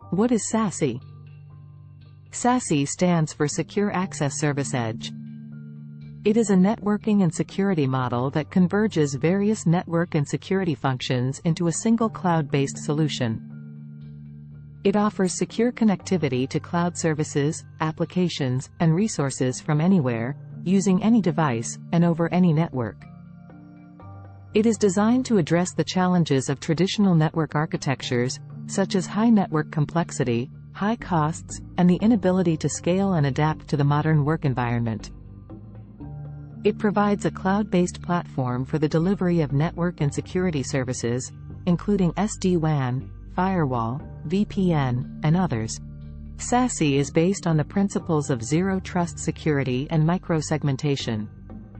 What is SASE? SASE stands for Secure Access Service Edge. It is a networking and security model that converges various network and security functions into a single cloud-based solution. It offers secure connectivity to cloud services, applications, and resources from anywhere, using any device, and over any network. It is designed to address the challenges of traditional network architectures, such as high network complexity, high costs, and the inability to scale and adapt to the modern work environment. It provides a cloud-based platform for the delivery of network and security services, including SD-WAN, firewall, VPN, and others. SASE is based on the principles of zero-trust security and micro-segmentation.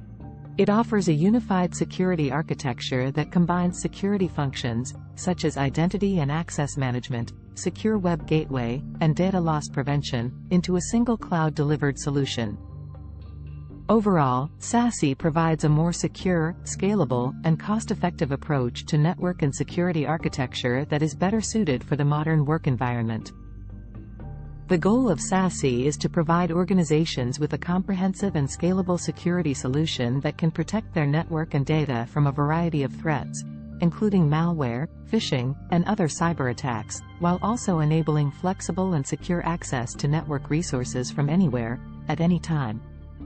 It offers a unified security architecture that combines security functions, such as identity and access management, secure web gateway, and data loss prevention, into a single cloud-delivered solution. Overall, SASE provides a more secure, scalable, and cost-effective approach to network and security architecture that is better suited for the modern work environment. The goal of SASE is to provide organizations with a comprehensive and scalable security solution that can protect their network and data from a variety of threats, including malware, phishing, and other cyber attacks, while also enabling flexible and secure access to network resources from anywhere, at any time.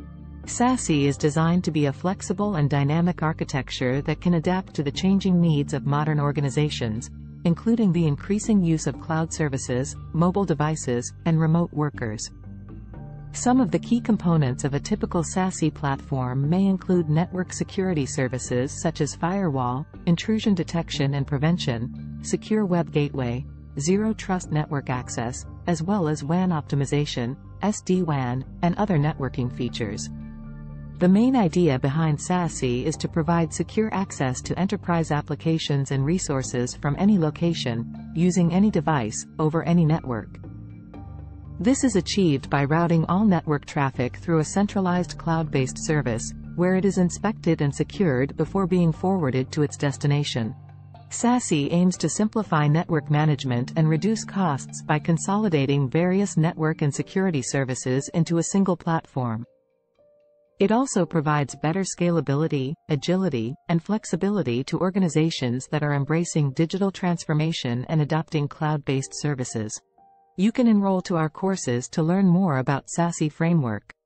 SASE is designed to be a flexible and dynamic architecture that can adapt to the changing needs of modern organizations, including the increasing use of cloud services, mobile devices, and remote workers. Some of the key components of a typical SASE platform may include network security services such as firewall, intrusion detection and prevention, secure web gateway, zero-trust network access, as well as WAN optimization, SD-WAN, and other networking features. The main idea behind SASE is to provide secure access to enterprise applications and resources from any location, using any device, over any network. This is achieved by routing all network traffic through a centralized cloud-based service, where it is inspected and secured before being forwarded to its destination. SASE aims to simplify network management and reduce costs by consolidating various network and security services into a single platform. It also provides better scalability, agility, and flexibility to organizations that are embracing digital transformation and adopting cloud-based services. You can enroll to our courses to learn more about SASE framework.